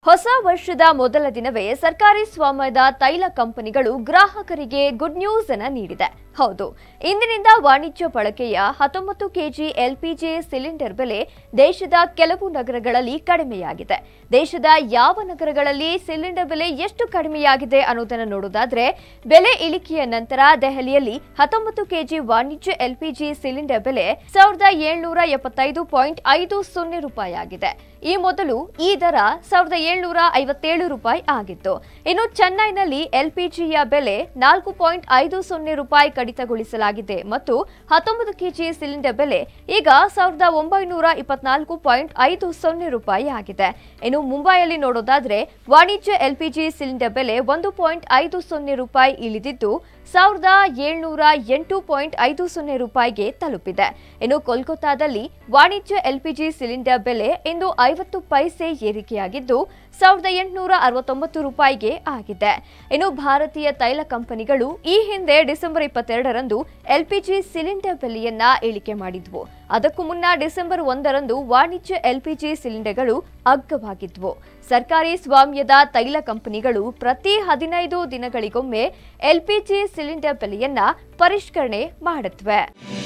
ಹೊಸ ವರ್ಷದ ಮೊದಲ ದಿನವೇ ಸರ್ಕಾರಿ ಸ್ವಾಮ್ಯದ ತೈಲ ಕಂಪನಿಗಳು ಗ್ರಾಹಕರಿಗೆ ಗುಡ್ ನ್ಯೂಸ್ ಅನ್ನು ನೀಡಿದೆ. ಹೌದು, ಇಂದಿನಿಂದ ವಾಣಿಜ್ಯ ಬಳಕೆಯ 19 ಕೆಜಿ ಎಲ್ಪಿಜಿ ಸಿಲಿಂಡರ್ ಬೆಲೆ ದೇಶದ ಕೆಲವು ನಗರಗಳಲ್ಲಿ ಕಡಿಮೆಯಾಗಿದೆ. ದೇಶದ ಯಾವ ನಗರಗಳಲ್ಲಿ ಸಿಲಿಂಡರ್ ಬೆಲೆ ಎಷ್ಟು ಕಡಿಮೆಯಾಗಿದೆ ಅನ್ನೋದನ್ನು ನೋಡೋದಾದ್ರೆ, ಬೆಲೆ ಇಳಿಕೆಯ ನಂತರ ದೆಹಲಿಯಲ್ಲಿ 19 ಕೆಜಿ ವಾಣಿಜ್ಯ ಎಲ್ಪಿಜಿ ಸಿಲಿಂಡರ್ ಬೆಲೆ 1775.50 ರೂಪಾಯಿ ಆಗಿದೆ. ಈ ಮೊದಲು ಈ ದರ 1757 ರೂಪಾಯಿ ಆಗಿತ್ತು. ಇನ್ನು ಚೆನ್ನೈನಲ್ಲಿ ಎಲ್ಪಿಜಿಯ ಬೆಲೆ 4.50 ರೂಪಾಯಿ ಕಡಿತಗೊಳಿಸಲಾಗಿದೆ ಮತ್ತು 19 ಕೆಜಿ ಸಿಲಿಂಡರ್ ಬೆಲೆ ಈಗ 1924.50 ರೂಪಾಯಿ ಆಗಿದೆ. ಇನ್ನು ಮುಂಬೈಯಲ್ಲಿ ನೋಡೋದಾದ್ರೆ ವಾಣಿಜ್ಯ ಎಲ್ಪಿಜಿ ಸಿಲಿಂಡರ್ ಬೆಲೆ 1.50 ರೂಪಾಯಿ ಇಳಿದಿದ್ದು 1708.50 ರೂಪಾಯಿಗೆ ತಲುಪಿದೆ. ಇನ್ನು ಕೋಲ್ಕತ್ತಾದಲ್ಲಿ ವಾಣಿಜ್ಯ ಎಲ್ಪಿಜಿ ಸಿಲಿಂಡರ್ ಬೆಲೆ ಇಂದು 50 ಪೈಸೆ ಏರಿಕೆಯಾಗಿದ್ದು 1869 ರೂಪಾಯಿಗೆ ಆಗಿದೆ. ಇನ್ನು ಭಾರತೀಯ ತೈಲ ಕಂಪನಿಗಳು ಈ ಹಿಂದೆ ಡಿಸೆಂಬರ್ 22ರಂದು ಎಲ್ಪಿಜಿ ಸಿಲಿಂಡರ್ ಬೆಲೆಯನ್ನ ಇಳಿಕೆ ಮಾಡಿದ್ವು. ಅದಕ್ಕೂ ಮುನ್ನ ಡಿಸೆಂಬರ್ 1ರಂದು ವಾಣಿಜ್ಯ ಎಲ್ಪಿಜಿ ಸಿಲಿಂಡರ್ಗಳು ಅಗ್ಗವಾಗಿದ್ವು. ಸರ್ಕಾರಿ ಸ್ವಾಮ್ಯದ ತೈಲ ಕಂಪನಿಗಳು ಪ್ರತಿ 15 ದಿನಗಳಿಗೊಮ್ಮೆ ಎಲ್ಪಿಜಿ ಸಿಲಿಂಡರ್ ಬೆಲೆಯನ್ನ ಪರಿಷ್ಕರಣೆ ಮಾಡುತ್ತವೆ.